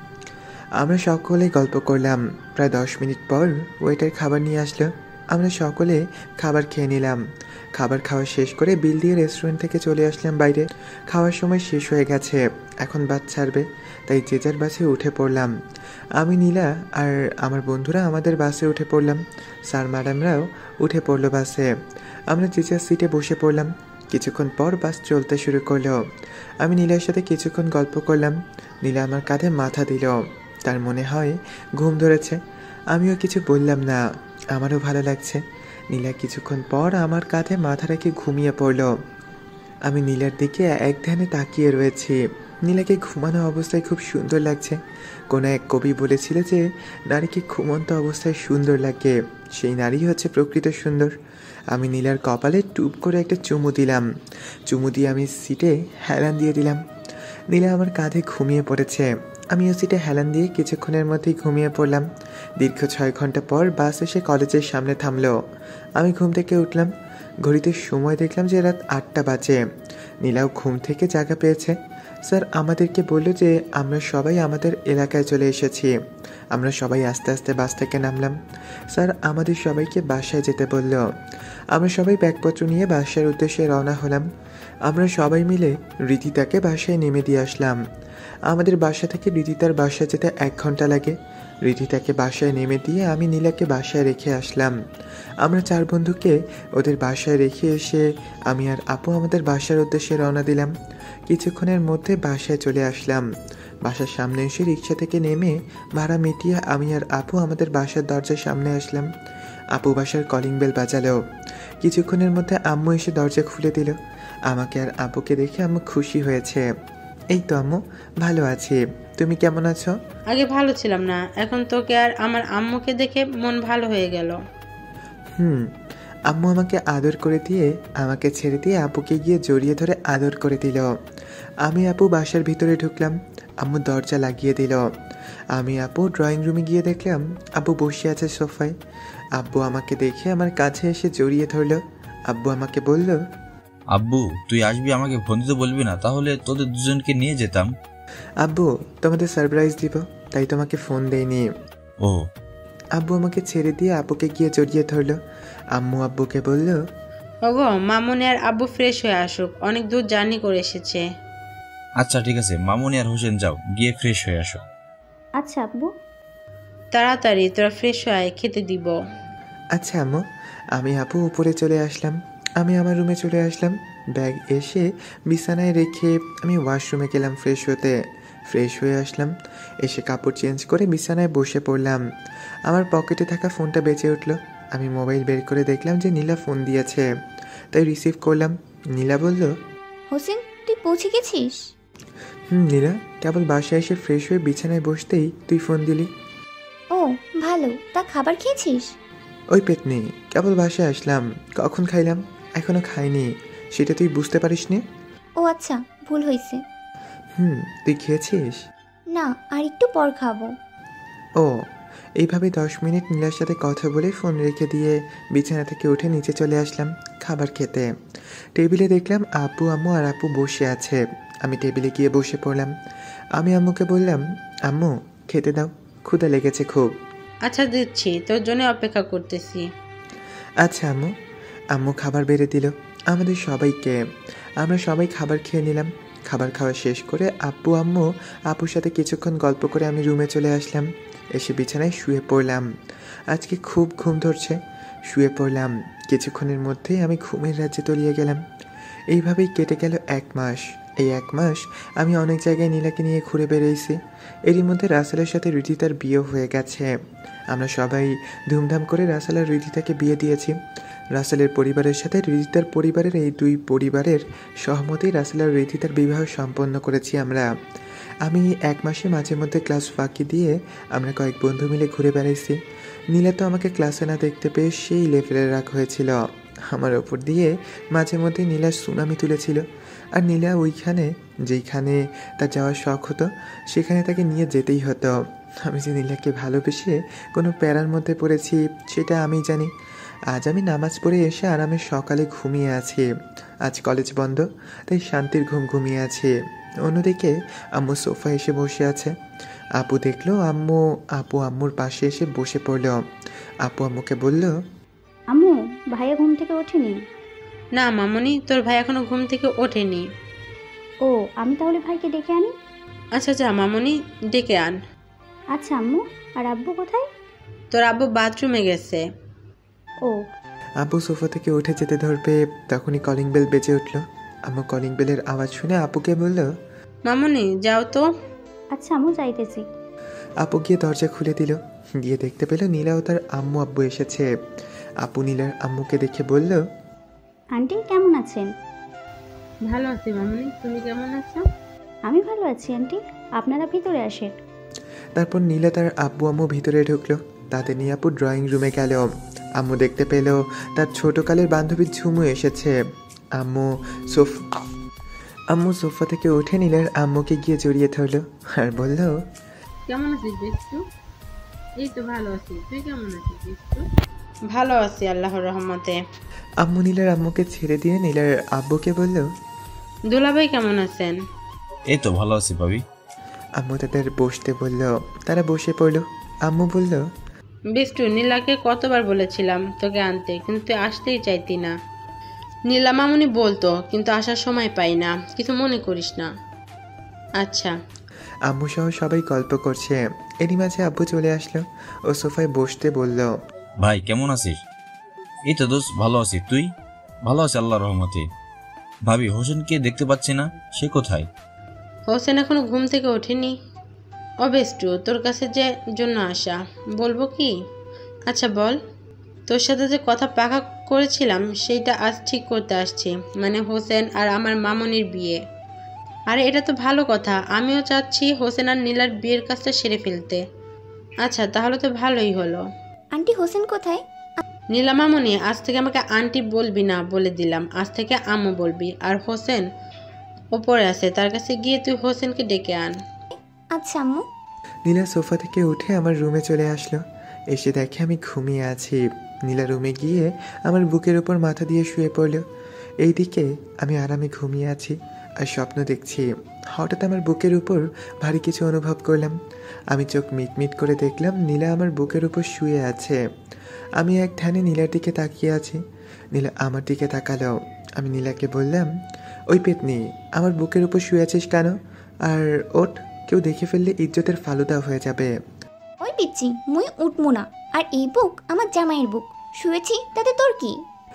আমরা সকলে গল্প করলাম। প্রায় 10 মিনিট পর ওয়েটার খাবার নিয়ে আসলো। আমরা সকলে খাবার খেয়ে নিলাম। খাবার খাওয়া শেষ করে বিল দিয়ে রেস্টুরেন্ট থেকে চলে আসলাম বাইরে। খাওয়ার সময় শেষ হয়ে গেছে, এখন বাস ছাড়বে, তাই যে যার বাসে উঠে পড়লাম। আমি, নীলা আর আমার বন্ধুরা আমাদের বাসে উঠে পড়লাম। স্যার ম্যাডামরাও উঠে পড়লো বাসে। আমরা যে যার সিটে বসে পড়লাম। কিছুক্ষণ পর বাস চলতে শুরু করলো। আমি নীলার সাথে কিছুক্ষণ গল্প করলাম। নীলা আমার কাঁধে মাথা দিল। তার মনে হয় ঘুম ধরেছে। আমিও কিছু বললাম না, আমারও ভালো লাগছে। নীলা কিছুক্ষণ পর আমার কাঁধে মাথা রেখে ঘুমিয়ে পড়ল। আমি নীলার দিকে এক ধ্যানে তাকিয়ে রয়েছি। নীলাকে ঘুমানো অবস্থায় খুব সুন্দর লাগছে। কোনো এক কবি বলেছিল যে নারীকে ঘুমন্ত অবস্থায় সুন্দর লাগে, সেই নারী হচ্ছে প্রকৃত সুন্দর। আমি নীলার কপালে টুপ করে একটা চুমু দিলাম। চুমু দিয়ে আমি সিটে হেলান দিয়ে দিলাম। নীলা আমার কাঁধে ঘুমিয়ে পড়েছে। আমিও সিটে হেলান দিয়ে কিছুক্ষণের মধ্যেই ঘুমিয়ে পড়লাম। দীর্ঘ 6 ঘন্টা পর বাস এসে কলেজের সামনে থামলো। আমি ঘুম থেকে উঠলাম। ঘড়িতে সময় দেখলাম যে রাত 8টা বাজে। নীলাও ঘুম থেকে জায়গা পেয়েছে। স্যার আমাদেরকে বলল যে আমরা সবাই আমাদের এলাকায় চলে এসেছি। আমরা সবাই আস্তে আস্তে বাস থেকে নামলাম। স্যার আমাদের সবাইকে বাসায় যেতে বলল। আমরা সবাই ব্যাগপত্র নিয়ে বাসার উদ্দেশ্যে রওনা হলাম। আমরা সবাই মিলে রিদিতাকে বাসায় নেমে দিয়ে আসলাম। আমাদের বাসা থেকে রিদিতার বাসায় যেতে 1 ঘন্টা লাগে। রিদিতাকে বাসায় নেমে দিয়ে আমি নীলাকে বাসায় রেখে আসলাম। আমরা 4 বন্ধুকে ওদের বাসায় রেখে এসে আমি আর আপু আমাদের বাসার উদ্দেশ্যে রওনা দিলাম। কিছুক্ষণের মধ্যে বাসায় চলে আসলাম। বাসার সামনে এসে রিক্সা থেকে নেমে ভাড়া মিটিয়ে আমি আর আপু আমাদের বাসার দরজার সামনে আসলাম। আপু বাসার কলিং বেল বাজালো। কিছুক্ষণের মধ্যে আম্মু এসে দরজা খুলে দিল। আমাকে আর আপুকে দেখে আম্মু খুশি হয়েছে। এই তো আম্মু, ভালো আছি, তুমি কেমন আছো? আগে ভালো ছিলাম না, এখন তোকে আর আমার আম্মুকে দেখে মন ভালো হয়ে গেল। আম্মু আমাকে আদর করে দিয়ে আমাকে ছেড়ে দিয়ে আপুকে গিয়ে জড়িয়ে ধরে আদর করে দিল। আমি আপু বাসার ভিতরে ঢুকলাম, আম্মু দরজা লাগিয়ে দিল। আমি আপু ড্রয়িং রুমে গিয়ে দেখলাম আব্বু বসে আছে সোফায়। আব্বু আমাকে দেখে আমার কাছে এসে জড়িয়ে ধরলো। আব্বু আমাকে বলল, আব্বু তুই আসবি, আমাকে ফোন দিতে বলবি না, তাহলে তোদের দুজনকে নিয়ে যেতাম। আব্বু তোমাদের সারপ্রাইজ দিব, তাই তোমাকে ফোন দেয়নি। ও। আব্বু আমাকে ছেড়ে দিয়ে আপুকে গিয়ে জড়িয়ে ধরলো। আম্মু আব্বুকে বলল, ওগো মামুনি আর আব্বু ফ্রেশ হয়ে আসুক, অনেক দূর জার্নি করে এসেছে। আচ্ছা ঠিক আছে, মামুনি আর হোসেন যাও, গিয়ে ফ্রেশ হয়ে আসো। আচ্ছা আব্বু। তাড়াতাড়ি তোরা ফ্রেশ হয়ে খেতে দিব। আচ্ছা আম্মু। আমি আপু উপরে চলে আসলাম। আমি আমার রুমে চলে আসলাম। ব্যাগ এসে বিছানায় রেখে আমি ওয়াশরুমে গেলাম ফ্রেশ হতে। ফ্রেশ হয়ে আসলাম, এসে কাপড় চেঞ্জ করে বিছানায় বসে পড়লাম। আমার পকেটে থাকা ফোনটা বেজে উঠল। আমি মোবাইল বের করে দেখলাম যে নীলা ফোন দিয়েছে, তাই রিসিভ করলাম। নীলা বলল, হোসেন তুই পৌঁছে গেছিস? নীলা, কেবল বাসায় এসে ফ্রেশ হয়ে বিছানায় বসতেই তুই ফোন দিলি। ও ভালো, তা খাবার খেয়েছিস? ওই পেট নেই, কেবল বাসায় আসলাম, কখন খাইলাম? এখনো খাইনি, সেটা তুই বুঝতে পারিসনি? ও আচ্ছা, ভুল হয়েছে। তুই খেয়েছিস? না, আর একটু পর খাবো। ও। এইভাবে 10 মিনিট নীলার সাথে কথা বলে ফোন রেখে দিয়ে বিছানা থেকে উঠে নিচে চলে আসলাম খাবার খেতে। টেবিলে দেখলাম আব্বু আম্মু আর আপু বসে আছে। আমি টেবিলে গিয়ে বসে পড়লাম। আমি আম্মুকে বললাম, আম্মু খেতে দাও, ক্ষুধা লেগেছে খুব। আচ্ছা দিচ্ছি, তোর জন্য অপেক্ষা করতেছি। আচ্ছা আম্মু। আম্মু খাবার বেড়ে দিল আমাদের সবাইকে। আমরা সবাই খাবার খেয়ে নিলাম। খাবার খাওয়া শেষ করে আব্বু আম্মু আপুর সাথে কিছুক্ষণ গল্প করে আমি রুমে চলে আসলাম। এসে বিছানায় শুয়ে পড়লাম। আজকে খুব ঘুম ধরছে। শুয়ে পড়লাম, কিছুক্ষণের মধ্যেই আমি ঘুমের রাজ্যে তলিয়ে গেলাম। এইভাবেই কেটে গেল 1 মাস। এই 1 মাস আমি অনেক জায়গায় নীলাকে নিয়ে ঘুরে বেরিয়েছি। এরই মধ্যে রাসেলের সাথে ঋতিতার বিয়ে হয়ে গেছে। আমরা সবাই ধুমধাম করে রাসেল আর ঋতিতাকে বিয়ে দিয়েছি। রাসেলের পরিবারের সাথে ঋতিতার পরিবারের এই 2 পরিবারের সহমতেই রাসেল আর ঋতিতার বিবাহ সম্পন্ন করেছি আমরা। আমি 1 মাসে মাঝে মধ্যে ক্লাস ফাঁকি দিয়ে আমরা কয়েক বন্ধু মিলে ঘুরে বেড়াইছি। নীলা তো আমাকে ক্লাসে না দেখতে পেয়ে সেই লেভেলে রাগ হয়েছিল। আমার ওপর দিয়ে মাঝে মধ্যে নীলা সুনামি তুলেছিল। আর নীলা ওইখানে যেইখানে তার যাওয়ার শখ হতো সেখানে তাকে নিয়ে যেতেই হতো। আমি যে নীলাকে ভালোবেসে কোনো প্যারার মধ্যে পড়েছি সেটা আমি জানি। আজ আমি নামাজ পড়ে এসে আরামে সকালে ঘুমিয়ে আছি। আজ কলেজ বন্ধ, তাই শান্তির ঘুম ঘুমিয়ে আছি। অন্যদিকে আম্মু সোফা এসে বসে আছে। আপু দেখলো আপু আম্মুর পাশে এসে বসে পড়ল। আপু আম্মুকে বলল, আম্মু ভাইয়া ঘুম থেকে ওঠেনি? না মামুনি, তোর ভাই এখনো ঘুম থেকে ওঠেনি। ও, আমি তাহলে ভাইকে ডেকে আনি? আচ্ছা যা মামুনি, ডেকে আন। আচ্ছা আম্মু। আর আব্বু কোথায়? তোর আব্বু বাথরুমে গেছে। ও। আব্বু সোফা থেকে উঠে যেতে ধরবে তখনই কলিং বেল বেজে উঠল। আম্মু কলিং বেলের আওয়াজ শুনে আপুকে বলল, মামুনি যাও তো। আচ্ছা আম্মু, যাইতেছি। আপু গিয়ে দরজা খুলে দিল। গিয়ে দেখতে পেল নীলা ও তার আম্মু আব্বু এসেছে। আপু নীলার আম্মুকে দেখে বলল, আন্টি কেমন আছেন? ভালো আছি মামুনি, তুমি কেমন আছো? আমি ভালো আছি আন্টি, আপনারা ভিতরে আসেন। তারপর নীলা তার আব্বু আম্মু ভিতরে ঢুকলো। তাদের নিয়ে আপু ড্রয়িং রুমে গেল। আম্মু দেখতে পেল তার ছোটকালের বান্ধবী ঝুমু এসেছে। আম্মু সোফা থেকে উঠে নীলার আম্মুকে গিয়ে জড়িয়ে ধরলো আর বলল, কেমন আছিস বিষ্টু? এই তো ভালো আছি, তুই কেমন আছিস বিষ্টু? ভালো আছি আল্লাহর রহমতে। আম্মু নীলার আম্মুকে ছেড়ে দিয়ে নীলার আব্বুকে বলল, দুলাভাই কেমন আছেন? এই তো ভালো আছি ভাবি। আম্মু তাদের বসতে বলল। তারা বসে পড়ল। আম্মু বলল, বিষ্টু, নীলাকে কতবার বলেছিলাম তোকে আনতে, কিন্তু তুই আসতেই চাইতি না। নীলা মামুনি বলতো, কিন্তু আসার সময় পাই না, কিছু মনে করিস না। আচ্ছা। আম্মু সহ সবাই গল্প করছে। এরই মাঝে আব্বু চলে আসলো ও সোফায় বসতে বলল, ভাই কেমন আছিস? এই তো দোস্ত ভালো আছি, তুই? ভালো আছি আল্লাহর রহমতে। ভাবি হোসেনকে দেখতে পাচ্ছি না, সে কোথায়? হোসেন এখনো ঘুম থেকে ওঠেনি। ও বিষ্টু, তোর কাছে যে জন্য আসা, বলবো কি? আচ্ছা বল। তোর সাথে যে কথা পাকা করেছিলাম সেইটা আজ ঠিক করতে আসছি, মানে হোসেন আর আমার মামনির বিয়ে। আরে এটা তো ভালো কথা, আমিও চাচ্ছি হোসেন আর নীলার বিয়ের কাজটা সেরে ফেলতে। আচ্ছা তাহলে তো ভালোই হলো। আন্টি হোসেন কোথায়? নীলা মামনি, আজ থেকে আমাকে আন্টি বলবি না, বলে দিলাম। আজ থেকে আম্মু বলবি। আর হোসেন ওপরে আছে, তার কাছে গিয়ে তুই হোসেনকে ডেকে আন। আচ্ছা আম্মু। নীলা সোফা থেকে উঠে আমার রুমে চলে আসলো। এসে দেখে আমি ঘুমিয়ে আছি। নীলা রুমে গিয়ে আমার বুকের উপর মাথা দিয়ে শুয়ে পড়ল। এইদিকে আমি আরামে ঘুমিয়ে আছি আর স্বপ্ন দেখছি। হঠাৎ আমার বুকের উপর ভারী কিছু অনুভব করলাম। আমি চোখ মিটমিট করে দেখলাম নীলা আমার বুকের উপর শুয়ে আছে। আমি এক ধ্যানে নীলার দিকে তাকিয়ে আছি। নীলা আমার দিকে তাকালো। আমি নীলাকে বললাম, ওই পেতনি, আমার বুকের উপর শুয়ে আছিস কেন? আর ওঠ, কেউ দেখে ফেললে ইজ্জতের ফালুদা হয়ে যাবে। ওই পিচ্ছি, মুই উঠবো না। আর এই বুক আমার জামাইয়ের বুক, শুয়েছি তাতে তোর কি?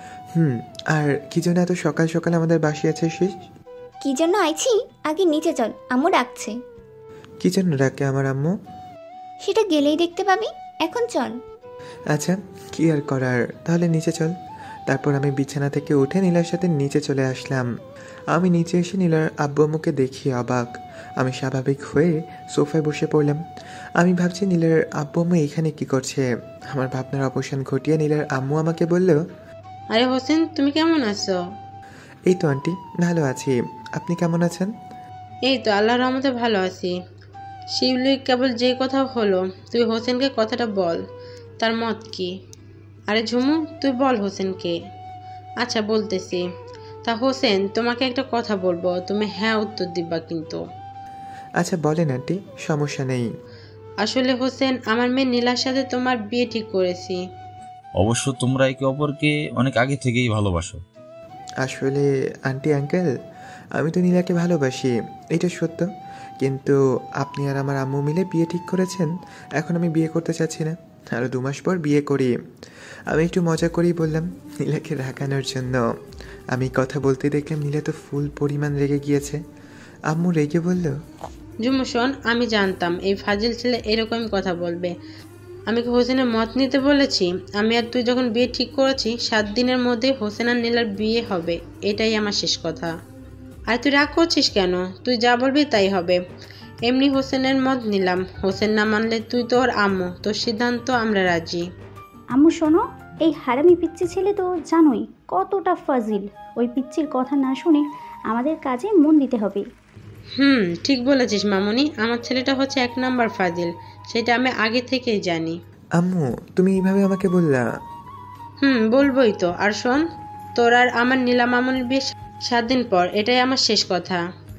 আর কি জন্য এত সকাল সকাল আমাদের বাসায় আছিস? কি জন্য আইছি? আগে নিচে চল, আম্মু ডাকছে। কি জন্য ডাকে আমার আম্মু? সেটা গেলেই দেখতে পাবি, এখন চল। আচ্ছা, কি আর করার, তাহলে নিচে চল। তারপর আমি বিছানা থেকে উঠে নীলার সাথে নিচে চলে আসলাম। আমি নিচে এসে নীলার আব্বু আম্মুকে দেখি অবাক। আমি স্বাভাবিক হয়ে সোফায় বসে পড়লাম। আমি ভাবছি নীলার আব্বু আম্মু এখানে কি করছে। আমার ভাবনার অবসান ঘটিয়ে নীলার আম্মু আমাকে বলল, আরে হোসেন, তুমি কেমন আছো? এই তো আন্টি, ভালো আছি। আপনি কেমন আছেন? এই তো আল্লাহর রহমতে ভালো আছি। শিউলি কেবল যে কথা হলো, তুই হোসেনকে কথাটা বল, তার মত কি? আরে ঝুমু, তুই বল হোসেনকে। আচ্ছা বলতেছি। তা হোসেন, তোমাকে একটা কথা বলবো, তুমি হ্যাঁ উত্তর দিবা কিন্তু। আচ্ছা বলেন আন্টি, সমস্যা নেই। আসলে হোসেন, আমার মেয়ে নীলার সাথে তোমার বিয়ে ঠিক করেছি। অবশ্য তোমরা একে অপরকে অনেক আগে থেকেই ভালোবাসো। আসলে আন্টি আঙ্কেল, আমি তো নীলাকে ভালোবাসি, এটা সত্য। কিন্তু আপনি আর আমার আম্মু মিলে বিয়ে ঠিক করেছেন। এখন আমি বিয়ে করতে চাচ্ছি না, আরও 2 মাস পর বিয়ে করি। আমি একটু মজা করেই বললাম, নীলাকে রাগানোর জন্য। আমি কথা বলতে দেখলাম নীলা তো ফুল পরিমাণ রেগে গিয়েছে। আম্মু রেগে বলল, ঝুমু শোন, আমি জানতাম এই ফাজিল ছেলে এরকমই কথা বলবে। আমি কি হোসেনের মত নিতে বলেছি? আমি আর তুই যখন বিয়ে ঠিক করেছি, 7 দিনের মধ্যে হোসেন আর নীলার বিয়ে হবে, এটাই আমার শেষ কথা। আর তুই রাগ করছিস কেন? তুই যা বলবি তাই হবে। এমনি হোসেনের মত নিলাম, হোসেন না মানলে তুই তোর আম্মু, তোর সিদ্ধান্ত আমরা রাজি। আম্মু শোনো, এই হারামি পিচ্চি ছেলে তো জানোই কতটা ফাজিল। ওই পিচ্চির কথা না শুনে আমাদের কাজে মন দিতে হবে। ঠিক বলেছিস মামুনি, আমার ছেলেটা হচ্ছে 1 নাম্বার ফাজিল, সেটা আমি আগে থেকেই জানি। আম্মু তুমি এইভাবে আমাকে বললা? বলবোই তো। আর শোন, তোর আর আমার নীলা মামুনির বিয়ে 7 দিন পর, এটাই আমার শেষ কথা।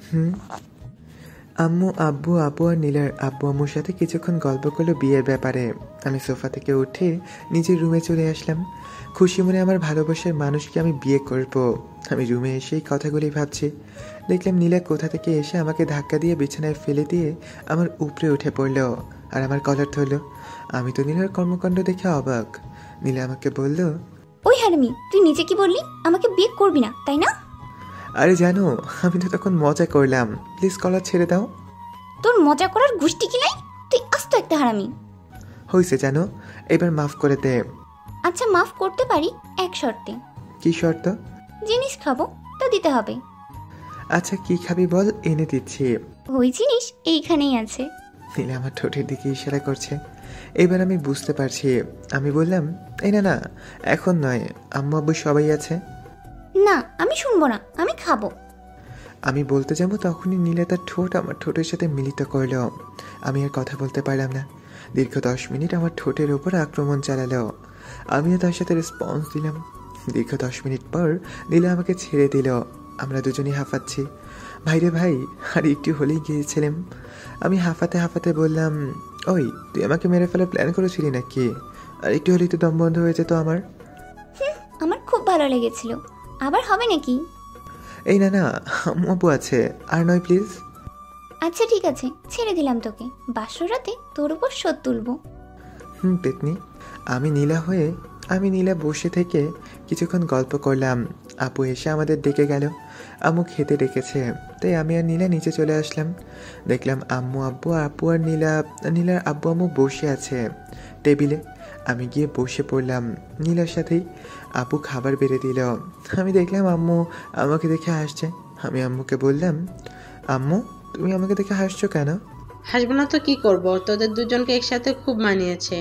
আম্মু আব্বু আপু আর নীলার আব্বু আম্মুর সাথে কিছুক্ষণ গল্প করলো বিয়ের ব্যাপারে। আমি সোফা থেকে উঠে নিজের রুমে চলে আসলাম। খুশি মনে আমার ভালোবাসার মানুষকে আমি বিয়ে করব। আমি রুমে এসেই কথাগুলি ভাবছি। দেখলাম নীলা কোথা থেকে এসে আমাকে ধাক্কা দিয়ে বিছানায় ফেলে দিয়ে আমার উপরে উঠে পড়লো আর আমার কলার ধরলো। আমি তো নীলার কর্মকাণ্ড দেখে অবাক। নীলা আমাকে বলল, ওই হারামি, তুই নিজে কি বললি? আমাকে বিয়ে করবি না, তাই না? আরে জানো, আমি তো তখন মজা করলাম, প্লিজ কলার ছেড়ে দাও। তোর মজা করার গোষ্ঠী কি নাই? তুই আস্ত একটা হারামি। হয়েছে জানো, এবার মাফ করে দে। আচ্ছা মাফ করতে পারি, এক শর্তে। কি শর্ত? জিনিস খাবো, তা দিতে হবে। আচ্ছা কি খাবি বল, এনে দিচ্ছি। ওই জিনিস এইখানেই আছে। নীলা আমার ঠোঁটের দিকে ইশারা করছে। এবার আমি বুঝতে পারছি। আমি বললাম, এই না না, এখন নয়, আম্মু আব্বু সবাই আছে। না, আমি শুনবো না, আমি খাবো। আমি বলতে যাবো তখনই নীলা তার ঠোঁট আমার ঠোঁটের সাথে মিলিত করল। আমি আর কথা বলতে পারলাম না। দীর্ঘ 10 মিনিট আমার ঠোঁটের উপর আক্রমণ চালালো। আমিও তার সাথে রেসপন্স দিলাম। দীর্ঘ 10 মিনিট পর নীলা আমাকে ছেড়ে দিল। আমরা দুজনেই হাঁফাচ্ছি। ভাইরে ভাই, আর একটু হলেই গিয়েছিলাম। আমি হাঁফাতে হাঁফাতে বললাম, ওই তুই আমাকে মেরে ফেলার প্ল্যান করেছিলি নাকি? আর একটু হলেই তো দম বন্ধ হয়ে যেত আমার। আমার খুব ভালো লেগেছিল, আবার হবে নাকি? এই না না, আম্মু আব্বু আছে, আর নয় প্লিজ। আচ্ছা ঠিক আছে, ছেড়ে দিলাম তোকে। বাসর রাতে তোর উপর শোধ তুলবো। পেতনি। আমি নীলা বসে থেকে কিছুক্ষণ গল্প করলাম। আপু এসে আমাদের ডেকে গেল। আম্মু খেতে ডেকেছে, তাই আমি আর নীলা নিচে চলে আসলাম। দেখলাম আম্মু আব্বু আপু আর নীলার আব্বু আম্মু বসে আছে টেবিলে। আমি গিয়ে বসে পড়লাম নীলার সাথেই। আপু খাবার বেড়ে দিল। আমি দেখলাম আম্মু আমাকে দেখে হাসছে। আমি আম্মুকে বললাম, আম্মু তুমি আমাকে দেখে হাসছো কেন? হাসবো না তো কি করব, তোদের দুজনকে একসাথে খুব মানিয়েছে।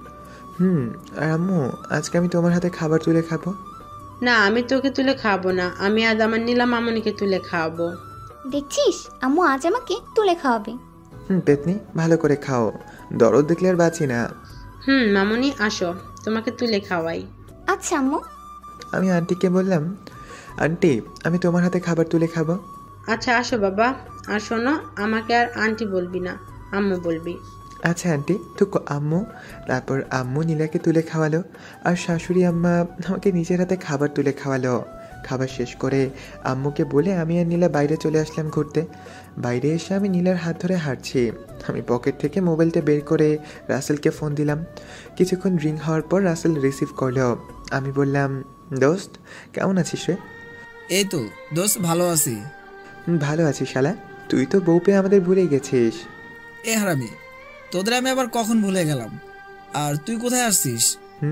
আর আম্মু আজকে আমি তোমার হাতে খাবার তুলে খাবো। না, আমি তোকে তুলে খাওয়াবো না, আমি আজ আমার নীলা মামনিকে তুলে খাওয়াবো। দেখছিস আম্মু আজ আমাকে তুলে খাওয়াবে। পেতনি ভালো করে খাও, দরদ দেখলে আর বাঁচি না। মামনি আসো, তোমাকে তুলে খাওয়াই। আচ্ছা আম্মু। আমি আন্টিকে বললাম, আন্টি আমি তোমার হাতে খাবার তুলে খাবো। আচ্ছা আসো বাবা। আর শোনো, আমাকে আর আন্টি বলবি না, আম্মু বলবি। আচ্ছা আন্টি টুকু আম্মু। তারপর আম্মু নীলাকে তুলে খাওয়ালো, আর শাশুড়ি আম্মা আমাকে নিজের হাতে খাবার তুলে খাওয়ালো। খাবার শেষ করে আম্মুকে বলে আমি আর নীলা বাইরে চলে আসলাম ঘুরতে। বাইরে এসে আমি নীলার হাত ধরে হাঁটছি। আমি পকেট থেকে মোবাইলটা বের করে রাসেলকে ফোন দিলাম। কিছুক্ষণ রিং হওয়ার পর রাসেল রিসিভ করলো। আমি বললাম, দোস্ত কেমন আছিস রে? এই তো দোস্ত ভালো আছি। ভালো আছি শালা, তুই তো বউ পেয়ে আমাদের ভুলে গেছিস। এ হারামি, তোদের আমি আবার কখন ভুলে গেলাম? আর তুই কোথায় আসছিস?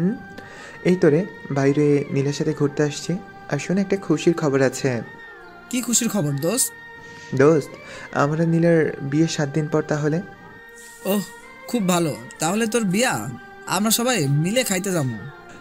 এই তো রে, বাইরে নীলার সাথে ঘুরতে আসছি। আর শোন, একটা খুশির খবর আছে। কি খুশির খবর দোস্ত? দোস্ত আমরা নীলার বিয়ে 7 দিন পর তাহলে। ওহ খুব ভালো, তাহলে তোর বিয়া আমরা সবাই মিলে খাইতে যাবো।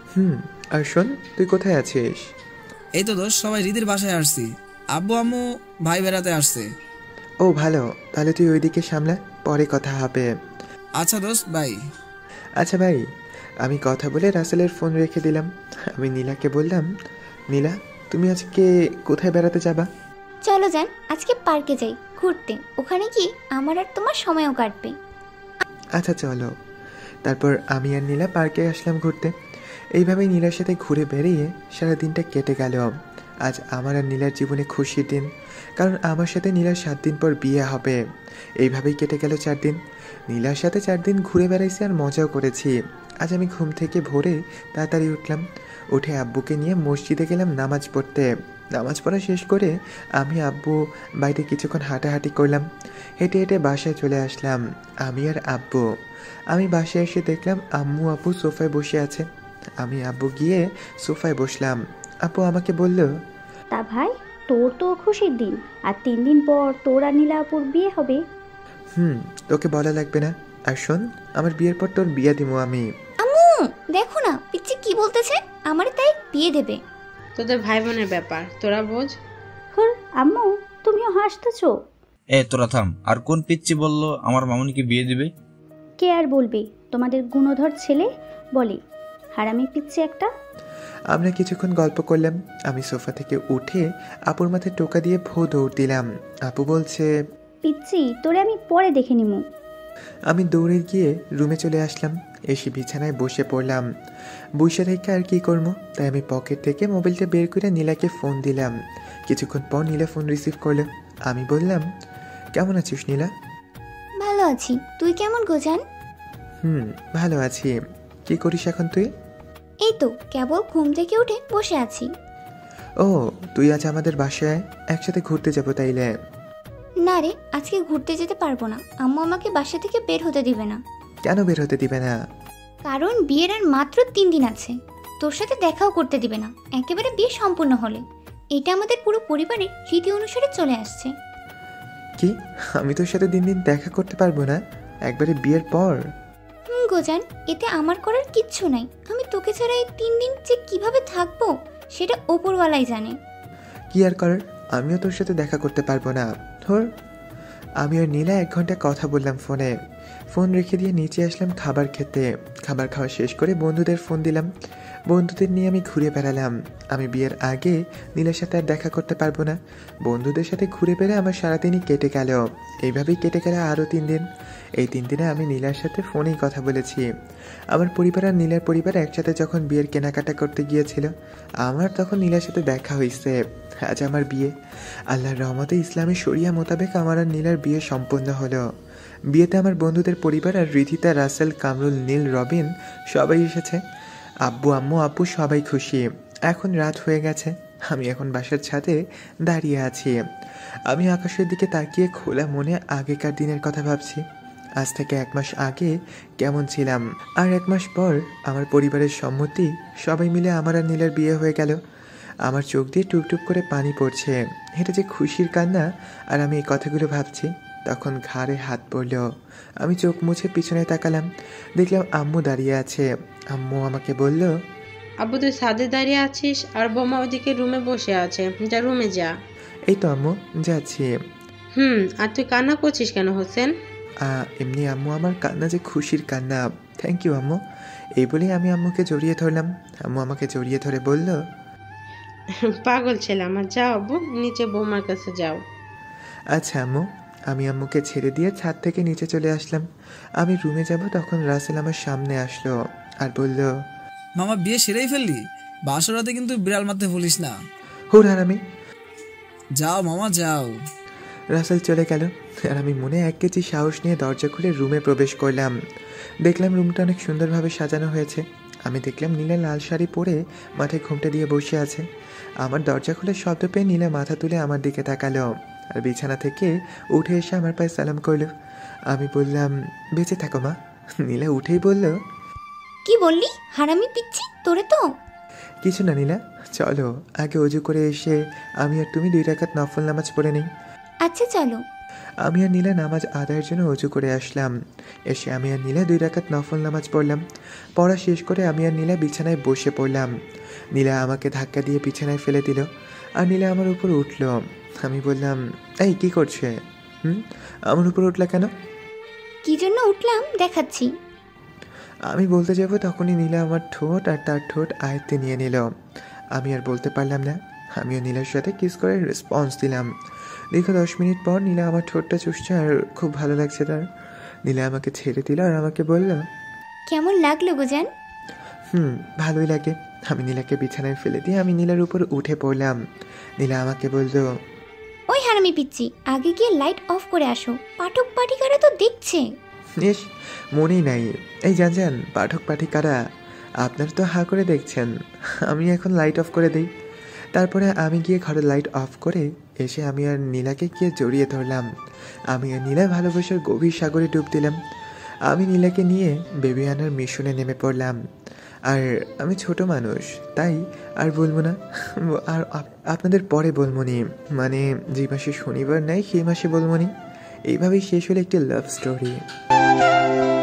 আর শোন, তুই কোথায় আছিস? এই তো দোস্ত সবাই রিদির বাসায় আসছি, আব্বু আম্মু ভাই বেড়াতে আসছে। ও ভালো, তাহলে তুই ওইদিকে সামলা, পরে কথা হবে। আচ্ছা দোস্ত বাই। আচ্ছা ভাই। আমি কথা বলে রাসেলের ফোন রেখে দিলাম। আমি নীলাকে বললাম, নীলা তুমি আজকে কোথায় বেড়াতে যাবা? চলো যান আজকে পার্কে যাই ঘুরতে, ওখানে কি আমার আর তোমার সময়ও কাটবে। আচ্ছা চলো। তারপর আমি আর নীলা পার্কে আসলাম ঘুরতে। এইভাবেই নীলার সাথে ঘুরে বেরিয়ে সারা দিনটা কেটে গেল। আজ আমার আর নীলার জীবনে খুশির দিন, কারণ আমার সাথে নীলার 7 দিন পর বিয়ে হবে। এইভাবেই কেটে গেল 4 দিন। নীলার সাথে 4 দিন ঘুরে বেড়াইছি আর মজাও করেছি। আজ আমি ঘুম থেকে ভোরে তাড়াতাড়ি উঠলাম। উঠে আব্বুকে নিয়ে মসজিদে গেলাম নামাজ পড়তে। নামাজ পড়া শেষ করে আমি আব্বু বাইরে কিছুক্ষণ হাঁটাহাঁটি করলাম। হেঁটে হেঁটে বাসায় চলে আসলাম আমি আর আব্বু। আমি বাসায় এসে দেখলাম আম্মু আব্বু সোফায় বসে আছে। আমি আব্বু গিয়ে সোফায় বসলাম। আব্বু আমাকে বলল, তা ভাই তোর তো খুশির দিন, আর 3 দিন পর তোর আর নীলা আপুর বিয়ে হবে। তোকে বলা লাগবে না। আর শোন, আমার বিয়ের পর তোর বিয়ে দিব আমি। আম্মু দেখো না পিচ্চি কি বলতেছে, আমারে তাই বিয়ে দেবে। তোদের ভাই বোনের ব্যাপার, তোরা বোঝ। আম্মু তুমিও হাসতেছো? তোরা থাম। আর কোন পিচ্চি বললো আমার মামুনিকে বিয়ে দিবে? কে আর বলবে, তোমাদের গুণধর ছেলে বলে, হারামি পিচ্চি একটা। আমরা কিছুক্ষণ গল্প করলাম। আমি সোফা থেকে উঠে আপুর মাথায় টোকা দিয়ে ভো দৌড় দিলাম। আপু বলছে, পিচ্চি তোরে আমি পরে দেখে নিমু। আমি দৌড়ে গিয়ে রুমে চলে আসলাম। এসে বিছানায় বসে পড়লাম। বসে থেকে আর কি করবো, তাই আমি পকেট থেকে মোবাইলটা বের করে নীলাকে ফোন দিলাম। কিছুক্ষণ পর নীলা ফোন রিসিভ করলো। আমি বললাম, কেমন আছিস নীলা? ভালো আছি, তুই কেমন গোজান? ভালো আছি। কি করিস এখন তুই? এই তো কেবল ঘুম থেকে উঠে বসে আছি। ও তুই আজ আমাদের বাসায়, একসাথে ঘুরতে যাবো তাইলে? না রে, আজকে ঘুরতে যেতে পারবো না, আম্মু আমাকে বাসা থেকে বের হতে দিবে না। কেন বের হতে দিবে না? কারণ বিয়ের আর মাত্র 3 দিন আছে, তোর সাথে দেখাও করতে দিবে না একেবারে বিয়ে সম্পূর্ণ হলে। এটা আমাদের পুরো পরিবারের রীতি অনুসারে চলে আসছে। কি, আমি তোর সাথে দিন দিন দেখা করতে পারবো না একবারে বিয়ের পর? গোজান, এতে আমার করার কিচ্ছু নাই। আমি তোকে ছাড়া এই 3 দিন যে কিভাবে থাকবো সেটা ওপরওয়ালাই জানে। কি আর করার, আমিও তোর সাথে দেখা করতে পারবো না। ধর। আমি আর নীলা 1 ঘন্টা কথা বললাম ফোনে। ফোন রেখে দিয়ে নিচে আসলাম খাবার খেতে। খাবার খাওয়া শেষ করে বন্ধুদের ফোন দিলাম। বন্ধুদের নিয়ে আমি ঘুরে বেড়ালাম। আমি বিয়ের আগে নীলার সাথে আর দেখা করতে পারবো না। বন্ধুদের সাথে ঘুরে বেড়ে আমার সারাদিনই কেটে গেল। এইভাবেই কেটে গেল আরও 3 দিন। এই 3 দিনে আমি নীলার সাথে ফোনেই কথা বলেছি। আমার পরিবার আর নীলার পরিবার একসাথে যখন বিয়ের কেনাকাটা করতে গিয়েছিল, আমার তখন নীলার সাথে দেখা হয়েছে। আজ আমার বিয়ে। আল্লাহর রহমতে ইসলামের শরিয়া মোতাবেক আমার আর নীলার বিয়ে সম্পন্ন হলো। বিয়েতে আমার বন্ধুদের পরিবার আর রিধিতা, রাসেল, কামরুল, নীল, রবিন সবাই এসেছে। আব্বু আম্মু আপু সবাই খুশি। এখন রাত হয়ে গেছে। আমি এখন বাসার ছাদে দাঁড়িয়ে আছি। আমি আকাশের দিকে তাকিয়ে খোলা মনে আগেকার দিনের কথা ভাবছি। আজ থেকে 1 মাস আগে কেমন ছিলাম, আর 1 মাস পর আমার পরিবারের সম্মতি সবাই মিলে আমার আর নীলার বিয়ে হয়ে গেল। আমার চোখ দিয়ে টুপটুপ করে পানি পড়ছে। এটা যে খুশির কান্না। আর আমি এই কথাগুলো ভাবছি, তখন ঘাড়ে হাত পড়ল। আমি চোখ মুছে পিছনে তাকালাম, দেখলাম আম্মু দাঁড়িয়ে আছে। আম্মু আমাকে বলল, আব্বু তুই ছাদে দাঁড়িয়ে আছিস আর বোমা ওদিকে রুমে বসে আছে, যা রুমে যা। এই তো আম্মু, যাচ্ছি। আর তুই কান্না করছিস কেন হোসেন? এমনি আম্মু, আমার কান্না যে খুশির কান্না। থ্যাংক ইউ আম্মু। এই বলেই আমি আম্মুকে জড়িয়ে ধরলাম। আম্মু আমাকে জড়িয়ে ধরে বলল, পাগল ছেলে আমার, যাও আব্বু, নিচে বৌমার কাছে যাও। আচ্ছা আম্মু। আমি আম্মুকে ছেড়ে দিয়ে ছাদ থেকে নিচে চলে আসলাম। আমি রুমে যাব, তখন রাসেল আমার সামনে আসলো আর বলল, মামা বিয়ে সেরেই ফেললি? বাসরাতে কিন্তু বিড়াল মারতে ভুলিস না। হুর হারামি। যাও মামা যাও। রাসেল চলে গেল আর আমি মনে 1 কেজি সাহস নিয়ে দরজা খুলে রুমে প্রবেশ করলাম। দেখলাম রুমটা অনেক সুন্দরভাবে সাজানো হয়েছে। আমি দেখলাম নীলা লাল শাড়ি পরে মাথায় ঘোমটা দিয়ে বসে আছে। আমার দরজা খুলে শব্দ পেয়ে নীলা মাথা তুলে আমার দিকে তাকালো আর বিছানা থেকে উঠে এসে আমার পায়ে সালাম করলো। আমি বললাম, বেঁচে থাকো মা। নীলা উঠেই বলল, কি বললি হারামি পিচ্ছি, তোরে তো। কিছু না নীলা, চলো আগে অজু করে এসে আমি আর তুমি 2 রাকাত নফল নামাজ পড়ে নিই। আচ্ছা চলো। আমি আর নীলা নামাজ আদায়ের জন্য অজু করে আসলাম। এসে আমি আর নীলা 2 রাকাত নফল নামাজ পড়লাম। পড়া শেষ করে আমি আর নীলা বিছানায় বসে পড়লাম। নীলা আমাকে ধাক্কা দিয়ে বিছানায় ফেলে দিল আর নীলা আমার উপর উঠল। আমি বললাম, এই কি করছে? আমার উপর উঠলা কেন? কি জন্য উঠলাম দেখাচ্ছি। আমি বলতে যাব, তখনই নীলা আমার ঠোঁট আর তার ঠোঁট আয়ত্তে নিয়ে নিল। আমি আর বলতে পারলাম না। আমিও নীলার সাথে কিস করে রেসপন্স দিলাম। দীর্ঘ 10 মিনিট পর নীলা আমার ঠোঁটটা চুষছে আর খুব ভালো লাগছে তার। নীলা আমাকে ছেড়ে দিল আর আমাকে বলল, কেমন লাগলো গোজান? ভালোই লাগে। আমি নীলাকে বিছানায় ফেলে দিয়ে আমি নীলার উপর উঠে পড়লাম। নীলা আমাকে বলল, ওই হারামি পিচ্ছি, আগে গিয়ে লাইট অফ করে আসো, পাঠক পাঠিকারা তো দেখছে। ইস, মনেই নাই। এই জান পাঠক পাঠিকারা, আপনারা তো হা করে দেখছেন। আমি এখন লাইট অফ করে দিই। তারপরে আমি গিয়ে ঘরে লাইট অফ করে এসে আমি আর নীলাকে গিয়ে জড়িয়ে ধরলাম। আমি আর নীলা ভালোবাসার গভীর সাগরে ডুব দিলাম। আমি নীলাকে নিয়ে বেবি আনার মিশনে নেমে পড়লাম। আর আমি ছোট মানুষ, তাই আর বলবো না। আর আপনাদের পরে বলবনি, মানে যে মাসে শনিবার নাই সেই মাসে বলবনি। এইভাবেই শেষ হলো একটি লাভ স্টোরি।